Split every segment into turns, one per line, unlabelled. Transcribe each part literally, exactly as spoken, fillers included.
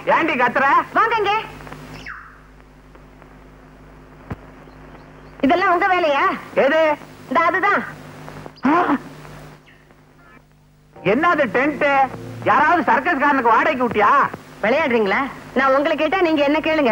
ஏண்டி கத்துற?
வாங்க. இதெல்லாம் உங்க வேலையா?
எது?
இந்த அதுதான்.
என்னது டென்ட்? யாராவது சர்க்கஸ் காரனுக்கு வாடகைக்கு விட்டியா?
விளையாடுறீங்களா? நான் உங்களை கேட்டா நீங்க என்ன கேளுங்க.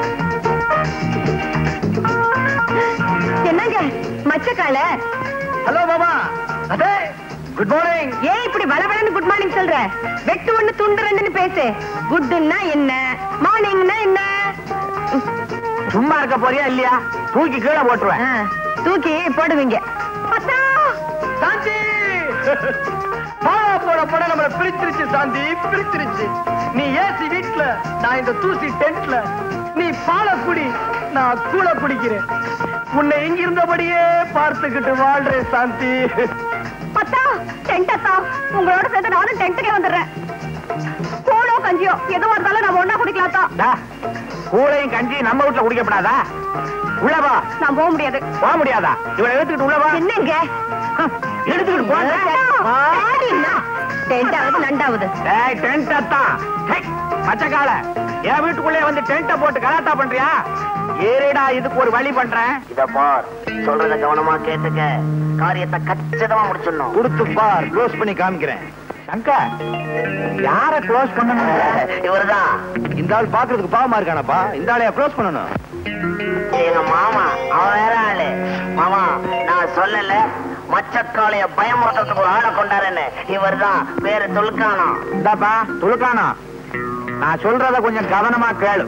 என்னங்க மச்சக்கால?
ஹலோ மாமா. அதே குட் மார்னிங்.
ஏன் இப்படி வளவளன்னு குட் மார்னிங் சொல்ற? வெட்டு ஒண்ணு துண்டு ரெண்டுன்னு பேசு. குட்னா என்ன, மார்னிங்னா என்ன?
சும்மா இருக்க போறியா இல்லையா? தூக்கி கீழே போட்டுருவேன்.
தூக்கி போடுவீங்க.
சாந்தி பாலா போட போட நம்மள பிரிச்சிருச்சு. சாந்தி பிரிச்சிருச்சு. நீ ஏசி வீட்ல, நான் இந்த தூசி டென்ட்ல. நீ பால குடி, நான் கூழ குடிக்கிறேன். உன்னை இங்க இருந்தபடியே பார்த்துக்கிட்டு வாழ்றேன் சாந்தி.
பத்தா டென்ட் அத்தா, உங்களோட சேர்ந்து நானும் டென்ட்டுக்கே வந்துடுறேன். கூழோ கஞ்சியோ எதுவும் இருந்தாலும் நம்ம ஒன்னா குடிக்கலாத்தா.
கூழையும் கஞ்சி நம்ம வீட்டுல குடிக்கப்படாதா? உள்ளவா.
நான் போக முடியாது.
போக முடியாதா? இவளை எடுத்துக்கிட்டு உள்ளவா.
என்னங்க
எடுத்துக்கிட்டு போங்க.
டென்டாவது நண்டாவது.
ஏய் டென்ட் அத்தான். மச்சக்கால என் வீட்டுக்குள்ளே வந்து டென்ட்ட போட்டு கலாட்டா பண்றியா? ஏறிடா, இதுக்கு ஒரு வழி பண்றேன்.
இத பார், சொல்றத கவனமா கேட்டுக்க. காரியத்தை கச்சிதமா முடிச்சிடணும்.
கொடுத்து பார், க்ளோஸ் பண்ணி காமிக்கிறேன். சங்கர், யார க்ளோஸ் பண்ணணும்?
இவர்தான்.
இந்த ஆள் பாக்குறதுக்கு பாவமா இருக்கானப்பா. இந்த ஆளையா க்ளோஸ் பண்ணணும்?
எங்க மாமா, அவன் வேற ஆளு. மாமா, நான் சொல்லல மச்சக்காளைய பயமுறுத்துறதுக்கு ஒரு ஆளை கொண்டாருன்னு. இவர் தான், பேரு துலுக்கானம்.
இந்தாப்பா துலுக்கானம், நான் சொல்றத கொஞ்சம் கவனமா கேளு.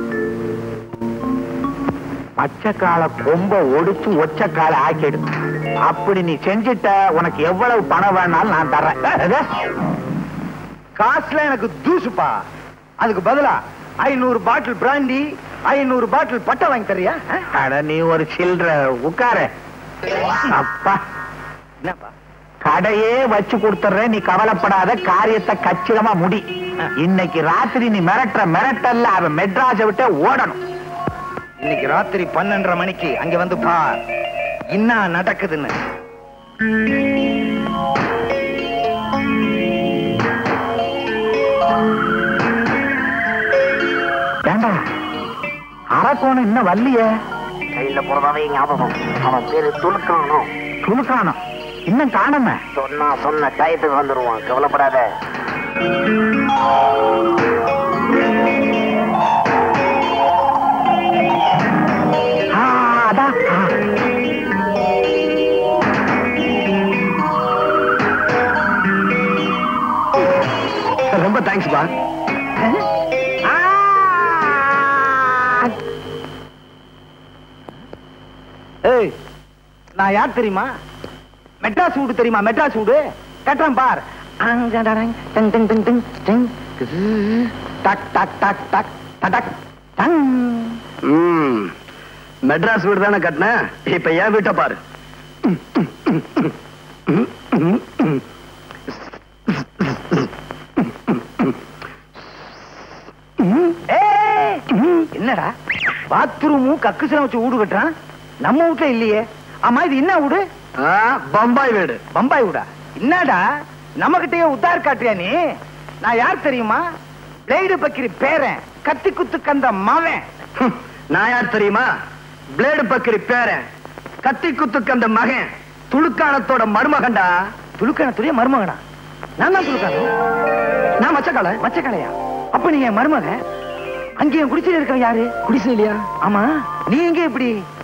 பச்சைக்கால கொம்ப ஒடிச்சு ஒச்சக்கால ஆக்கிடு. அப்படி நீ செஞ்சிட்ட, உனக்கு எவ்வளவு பணம் வேணாலும் நான் தர்றேன். காசுல எனக்கு தூசுப்பா. அதுக்கு பதிலா ஐநூறு பாட்டில் பிராண்டி, ஐநூறு பாட்டில் பட்டை வாங்கி தரியா? அட நீ ஒரு சில்ற உட்கார. அப்பா என்னப்பா, கடையே வச்சு கொடுத்துறேன், நீ கவலைப்படாத. காரியத்தை கச்சிதமா முடி. இன்னைக்கு ராத்திரி நீ மிரட்டுற மிரட்டல்ல அவன் மெட்ராஸை விட்டு ஓடணும். இன்னைக்கு ராத்திரி பன்னெண்டரை மணிக்கு அங்க வந்து பார் என்ன நடக்குதுன்னு. ஏண்டா அரக்கோணம் இன்னும் வரலையே?
கையில போறதாவே ஞாபகம். அவன் பேரு துலுக்கானம்.
துலுக்கானம் இன்னும் காணாம?
சொன்னா சொன்ன டயத்துக்கு வந்துருவான், கவலைப்படாத.
ரொம்ப தேங்க்ஸ் பா. ஏய், நான் யார் தெரியுமா? மெட்ராஸ் வீடு தெரியுமா? மெட்ராஸ் வீடு கட்டுறேன் பார். மெட்ராஸ் வீடு தானே கட்டின, இப்ப ஏன் வீட்டை பாரு. என்னடா பாத்ரூமும் கக்குசலம் வச்சு வீடு கட்டுறான், நம்ம வீட்டுல இல்லையே. ஆமா இது என்ன வீடு? பம்பாய் வீடு. பம்பாய் வீடா? என்னடா நம்ம கிட்டே உத்தார் காட்டுறியா நீ? நான் யார் தெரியுமா? பிளேடு பக்கிரி பேரன், கத்தி குத்து கந்த மவன். நான் யார் தெரியுமா? பிளேடு பக்கிரி பேரன், கத்தி குத்து கந்த மகன், துலுக்கானத்தோட மருமகன்டா. துலுக்கானத்துடைய மருமகனா? நான் தான் துலுக்கானம். நான் மச்சக்கால. மச்சக்காலையா? அப்ப நீங்க மருமகன். அங்கே குடிசையில் இருக்க யாரு? குடிசையிலையா? ஆமா. நீ எங்க இப்படி?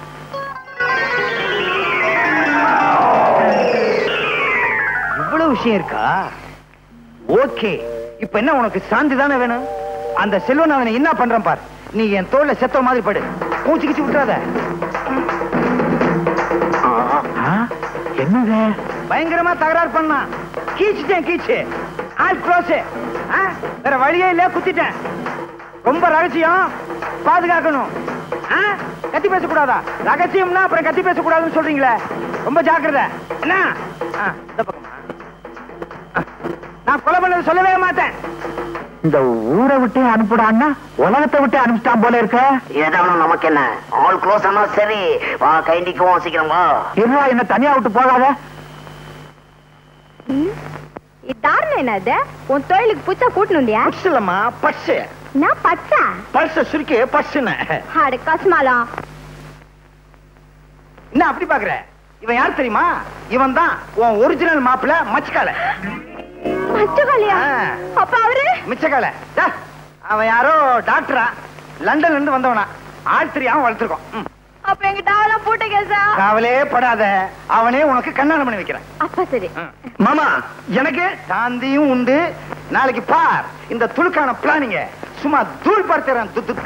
இவ்வளவு விஷயம் இருக்கா? ஓகே, இப்ப என்ன உனக்கு சாந்தி தானே வேணும்? அந்த செல்வநாதனை என்ன பண்றான் பார். நீ என் தோல்ல செத்த மாதிரி படு, மூச்சு கிச்சு விட்டுறாத. என்னங்க பயங்கரமா தகராறு பண்ணா? கீச்சுட்டேன் கீச்சு. All close. வேற வழியே இல்ல, குத்திட்டேன். ரொம்ப ரகசியம், பாதுகாக்கணும். கத்தி பேசக்கூடாதா? ரகசியம்னா அப்புறம் கத்தி பேசக்கூடாதுன்னு சொல்றீங்களே, ரொம்ப ஜாக்கிரதை. என்ன நான் கொலை பண்ணது சொல்லவே மாட்டேன். இந்த ஊரை விட்டு அனுப்பிடான்னா உலகத்தை விட்டு அனுப்பிட்டான் போல இருக்க.
ஏதாவது நமக்கு என்ன? ஆல் க்ளோஸ் ஆனா சரி, வா கைண்டிக்குவோம், சீக்கிரம் வா.
இருவா, என்ன தனியா விட்டு போகாத.
என்னது உன் தொழிலுக்கு புச்சா கூட்டணும் இல்லையா?
புட்ஸ் இல்லம்மா, பட்ஸ்.
நான் பச்சா
பர்ஸ சுருக்கி பர்ஸ்னு.
அட கஸ்மாலா.
என்ன அப்படி பாக்குற? இவன் யார் தெரியுமா? இவன் தான் உன் ஒரிஜினல் மாப்பிள்ள மச்சக்கால.
மச்சக்காலையா? அப்ப அவரு
மிச்சக்கால. அவன் யாரோ டாக்டரா, லண்டன்ல இருந்து வந்தவனா. ஆள் தெரியாம வளர்த்துருக்கோம்.
அப்ப எங்க டாவெல்லாம் பூட்ட கேசா?
காவலே படாத, அவனே உனக்கு கண்ணாலம் பண்ணி வைக்கிறேன்.
அப்ப சரி.
மாமா, எனக்கு சாந்தியும் உண்டு. நாளைக்கு பார் இந்த துளுக்கான பிளானிங்க. சும்மா தூள் பார்த்துறேன். துத்து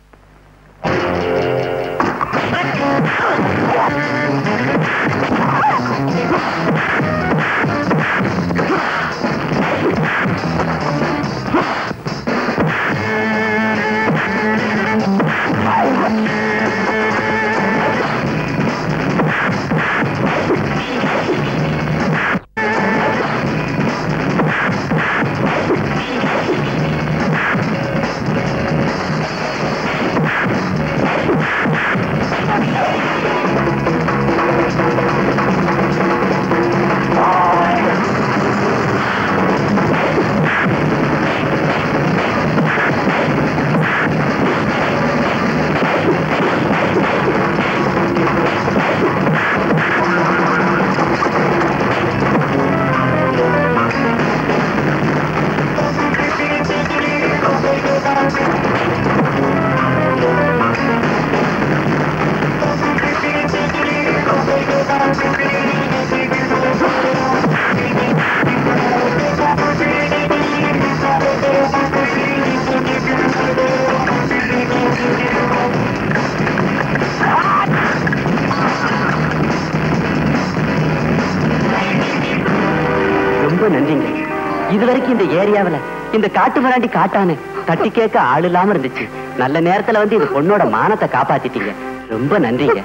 இதுவரைக்கும் இந்த ஏரியாவில இந்த காட்டு மிராண்டி காட்டானு தட்டி கேட்க ஆள் இல்லாம இருந்துச்சு. நல்ல நேரத்துல வந்து இது பொண்ணோட மானத்தை காப்பாத்திட்டீங்க. ரொம்ப நன்றிங்க.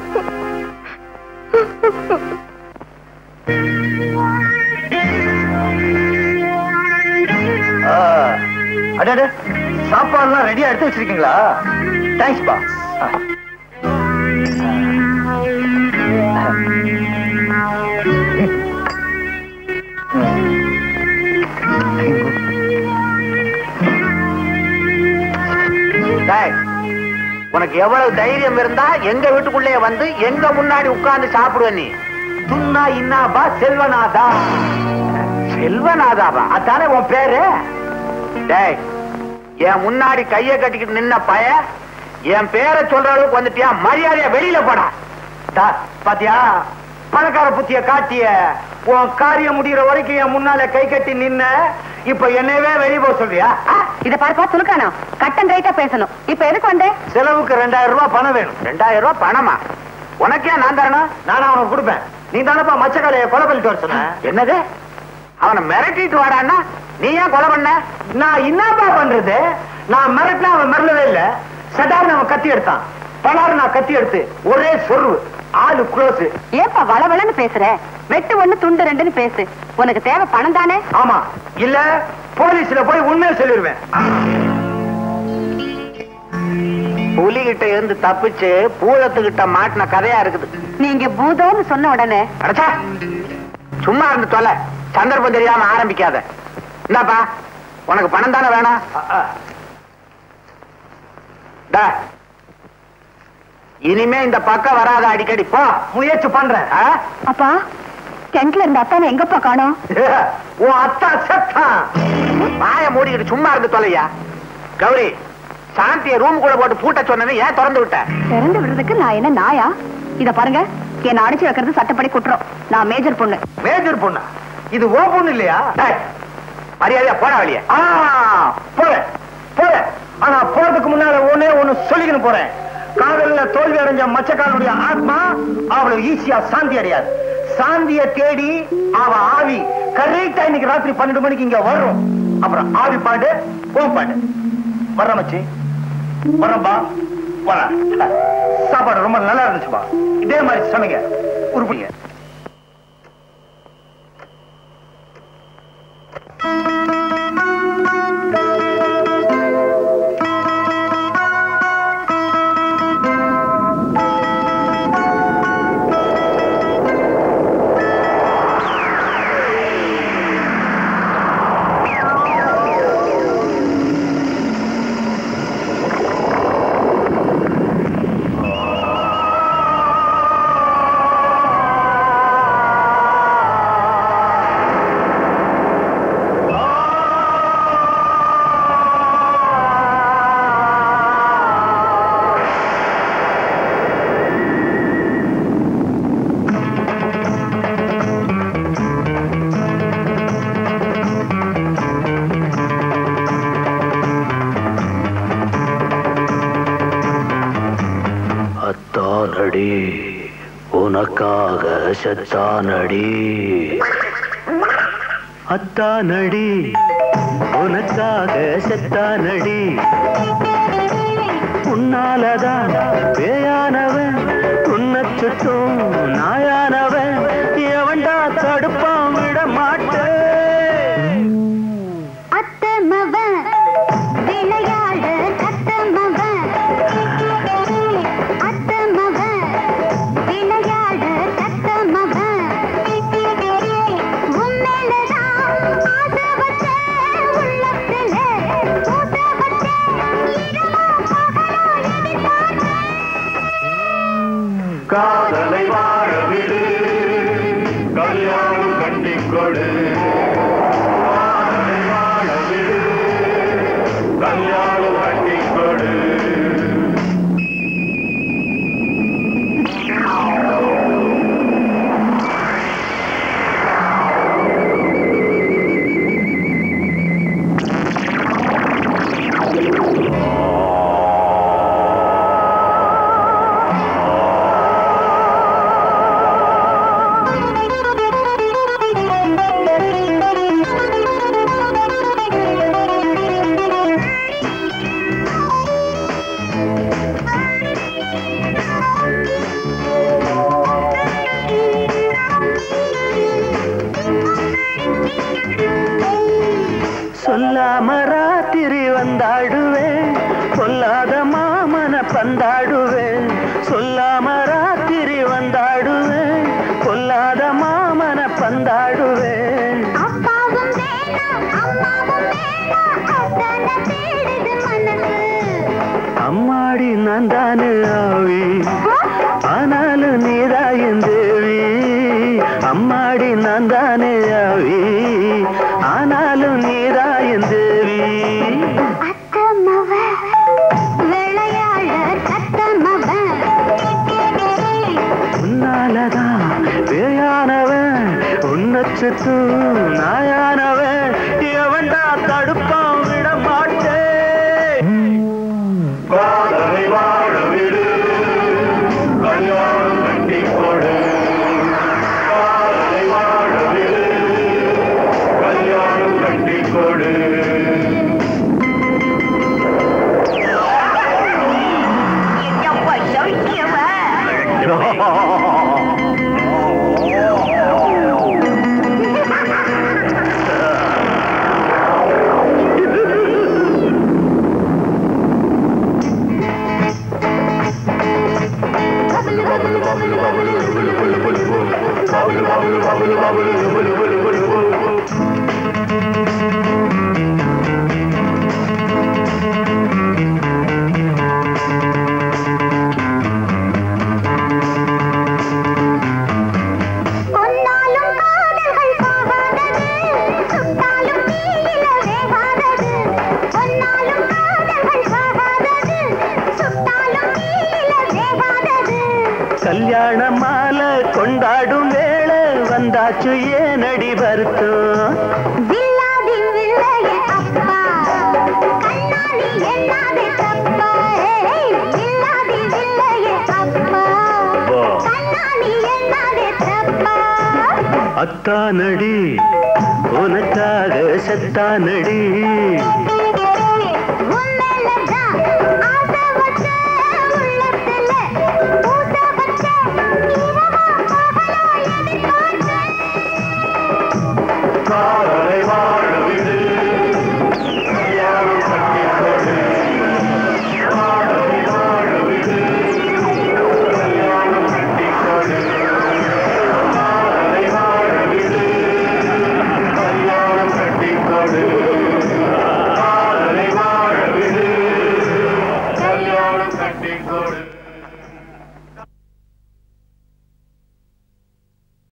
அடடே, சாப்பாடுலாம் ரெடியா எடுத்து வச்சிருக்கீங்களா? தேங்க்ஸ் பா. உனக்கு எவ்வளவு தைரியம் இருந்தா எங்க வீட்டுக்குள்ளே வந்து எங்க முன்னாடி உட்கார்ந்து சாப்பிடுவ நீ? துன்னா இன்னாபா செல்வநாதா. செல்வநாதாவா? அதானே உன் பேரு? டேய், என் முன்னாடி கைய கட்டிக்கிட்டு நின்ன பய என் பேரை சொல்ற அளவுக்கு வந்துட்டியா? மரியாதையா வெளியில போடா. பாத்தியா, பணக்கார புத்திய காட்டிய உன் காரியம் முடிகிற வரைக்கும் என் முன்னால கை கட்டி நின்ன, இப்ப என்னவே வெளியே போக சொல்றியா?
இத பார்ப்பா துலுக்கானா, கட்டன் ரைட்டா பேசணும். இப்ப எதுக்கு வந்தே?
செலவுக்கு ரெண்டாயிரம் ரூபாய் பணம் வேணும். ரெண்டாயிரம் ரூபாய் பணமா? உனக்கே நான் தரணும்? நானும் அவனுக்கு கொடுப்பேன். நீ தானப்பா மச்சக்காலைய கொலை பண்ணிட்டு வர சொன்ன. என்னது? அவனை மிரட்டிட்டு வாடான்னா நீ ஏன் கொலை பண்ண? நான் என்னப்பா பண்றது? நான் மிரட்டினா அவன் மிரளவே இல்ல. சடார்னு அவன் கத்தி எடுத்தான். பலாறு நான் கத்தி எடுத்து ஒரே சொருவு. ஆளு க்ளோஸ்.
ஏப்பா வளவளன்னு பேசுற? வெட்டு ஒண்ணு துண்டு ரெண்டுன்னு பேசு. உனக்கு தேவை பணம் தானே?
ஆமா, இல்ல போலீஸ்ல போய் உண்மையை சொல்லிடுவேன். புலிகிட்ட இருந்து தப்பிச்சு பூதத்துக்கிட்ட மாட்டின கதையா இருக்குது.
நீங்க பூதம்னு சொன்ன உடனே
அடச்சா, சும்மா இருந்து தொலை. சந்தர்ப்பம் தெரியாம ஆரம்பிக்காத. என்னப்பா, உனக்கு பணம் தானே வேணாம்? இனிமே இந்த பக்கம் வராத. அடிக்கடி போ. முயற்சி பண்றேன்.
அப்பா, டென்ட்ல இருந்த அத்தான எங்கப்பா காணோம்?
உன் அத்தா செத்தான். வாய மூடிக்கிட்டு சும்மா இருந்து தொலையா. கௌரி, சாந்திய ரூம் கூட போட்டு பூட்ட சொன்னது ஏன் திறந்து விட்ட?
திறந்து விடுறதுக்கு நான் என்ன நாயா? இத பாருங்க, என்ன அடிச்சு வைக்கிறது சட்டப்படி குற்றம். நான் மேஜர் பொண்ணு.
மேஜர் பொண்ணா? இது ஓ பொண்ணு இல்லையா? மரியாதையா போட வெளியே. போறேன் போறேன். ஆனா போறதுக்கு முன்னால ஒன்னே ஒண்ணு சொல்லிக்கணும் போறேன். காதல்ல தோல்வி அடைஞ்ச மச்சக்காரனுடைய ஆத்மா அவ்வளவு ஈஸியா சாந்தி அடையாது. சாந்திய தேடி அவ ஆவி கரெக்டா இன்னைக்கு ராத்திரி பன்னெண்டு மணிக்கு இங்க வரும். அப்புறம் ஆவி பாடு, ஓ பாடு. வர்ற மச்சி, வரம்பா, வர. சாப்பாடு ரொம்ப நல்லா இருந்துச்சுப்பா. இதே மாதிரி சமைங்க, உருப்படிங்க.
செத்தானடி அத்தானடி உனக்காக செத்தானடி உன்னாலதான் பேயானவன் உன்னை சுற்றும் நாயானவன் எவன்டா தடுப்பான் விட மாட்டேன்
அத்தமவன் விளையாட தத்தமவன் அத்தமவன் விளையாட தத்தமவன் உன்மேலதான் ஆசை வச்ச உள்ளத்துல ஊச வச்ச இரவா பகலா எதிர்பார்த்தேன்
காதலை வாழ விடு கல்யாணம் கண்டிக்கொடு காதலை வாழ விடு கல்யாணம் கண்டிக்கொடு சொல்லாம ராத்திரி வந்தாடுவேன் சொல்லாத மாமன பந்தாடுவேன் சொல்லாம ராத்திரி வந்தாடுவேன் சொல்லாத மாமன பந்தாடுவேன்
அப்பாவும் வேணாம் அம்மாவும் வேணாம் அத்தனை தேடுது மனசு
அம்மாடி நான் தானே ஆவி ஆனாலும் நீதாயின் தேவி அம்மாடி நான் தானே ஆவி ஆனாலும் நீதாயின் தேவி
அத்தமவன் விளையாட தத்தமவன்
உன்னாலதான் பேயானவன் உன்னை சுத்து நாயானவன் எவன்டா தடுப்பான் விட மாட்டேன் காதலை வாழ விடு கல்யாணம் கண்டிக்கொடு காதலை வாழ விடு கல்யாணம் கண்டிக்கொடு
கொன்னாலும் காதல்கள் போகாதது சுட்டாலும் தீயில வேகாதது கொன்னாலும் காதல்கள் போகாதது சுட்டாலும் தீயில வேகாதது
கல்யாண மாலை கொண்டாடும் வேளை வந்தாச்சு ஏனடி வருத்தம்
வில்லாதி வில்லையே அப்பா கண்ணாடி எண்ணாதே தப்பா ஏய் வில்லாதி வில்லையே அப்பா கண்ணாடி எண்ணாதே தப்பா
அத்தானடி உனக்காக செத்தானடி
உன்மேலதான் ஆசை வச்ச உள்ளத்துல ஊச வச்ச இரவா பகலா எதிர்பார்த்தேன்
காதலை